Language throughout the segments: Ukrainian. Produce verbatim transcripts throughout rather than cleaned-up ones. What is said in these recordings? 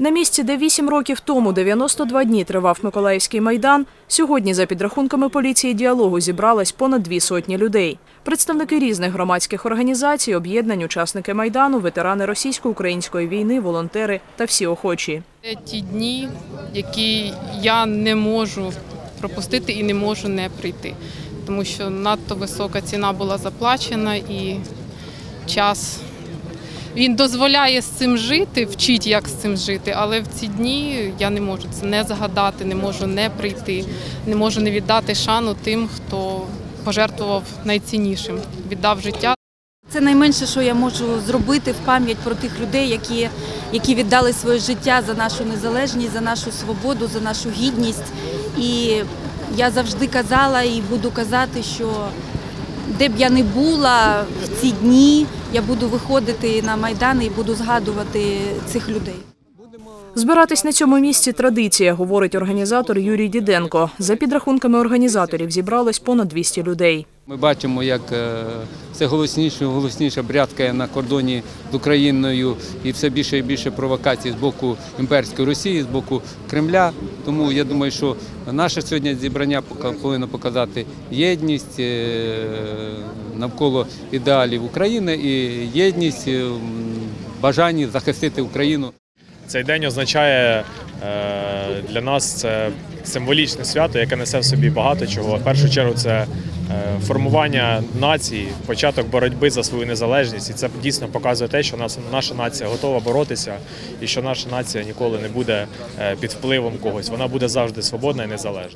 На місці, де вісім років тому дев'яносто два дні тривав Миколаївський майдан, сьогодні, за підрахунками поліції «Діалогу», зібралось понад дві сотні людей. Представники різних громадських організацій, об'єднань, учасники майдану, ветерани російсько-української війни, волонтери та всі охочі. Це ті дні, які я не можу пропустити і не можу не прийти, тому що надто висока ціна була заплачена і час. Він дозволяє з цим жити, вчить, як з цим жити, але в ці дні я не можу це не згадати, не можу не прийти, не можу не віддати шану тим, хто пожертвував найціннішим, віддав життя. Це найменше, що я можу зробити в пам'ять про тих людей, які, які віддали своє життя за нашу незалежність, за нашу свободу, за нашу гідність. І я завжди казала і буду казати, що де б я не була в ці дні, я буду виходити на майдани і буду згадувати цих людей. Збиратись на цьому місці – традиція, говорить організатор Юрій Діденко. За підрахунками організаторів, зібралось понад двісті людей. Ми бачимо, як все голосніше і голосніше брязкає на кордоні з Україною і все більше і більше провокацій з боку імперської Росії, з боку Кремля. Тому я думаю, що наше сьогодні зібрання повинно показати єдність навколо ідеалів України і єдність в бажанні захистити Україну. Цей день означає для нас це символічне свято, яке несе в собі багато чого. В першу чергу це формування нації, початок боротьби за свою незалежність. І це дійсно показує те, що наша нація готова боротися і що наша нація ніколи не буде під впливом когось. Вона буде завжди свободна і незалежна.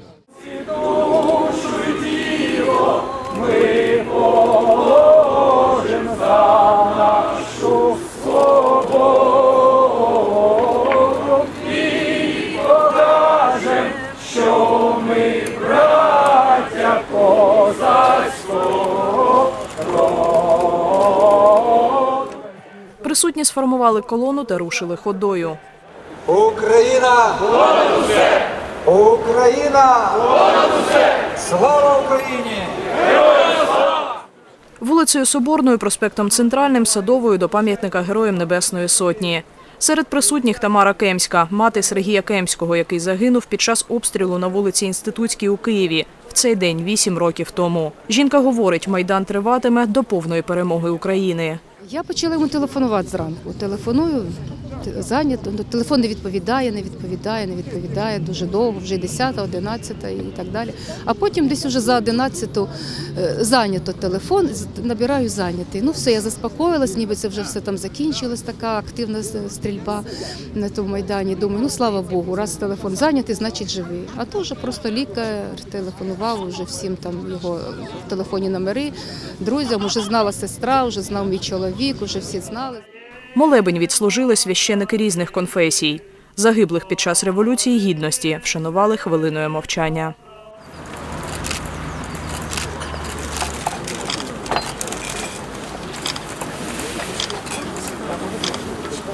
Присутні сформували колону та рушили ходою. Україна! Понад усе! Україна! Понад усе! Слава Україні! Героям слава! Вулицею Соборною, проспектом Центральним, Садовою до пам'ятника Героям Небесної Сотні. Серед присутніх Тамара Кемська, мати Сергія Кемського, який загинув під час обстрілу на вулиці Інститутській у Києві в цей день вісім років тому. Жінка говорить, майдан триватиме до повної перемоги України. Я почала йому телефонувати зранку. Телефоную, зайнято, телефон не відповідає, не відповідає, не відповідає дуже довго, вже десята, одинадцята і так далі. А потім десь уже за одинадцяту зайнято телефон, набираю зайнятий. Ну все, я заспокоїлась, ніби це вже все там закінчилось, така активна стрільба на тому майдані. Думаю, ну слава Богу, раз телефон зайнятий, значить живий. А то вже просто лікар телефонував, вже всім там його в телефоні номери, друзям, вже знала сестра, вже знав мій чоловік, вже всі знали. Молебень відслужили священики різних конфесій. Загиблих під час Революції Гідності вшанували хвилиною мовчання.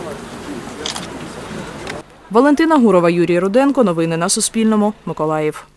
Валентина Гурова, Юрій Руденко. Новини на Суспільному. Миколаїв.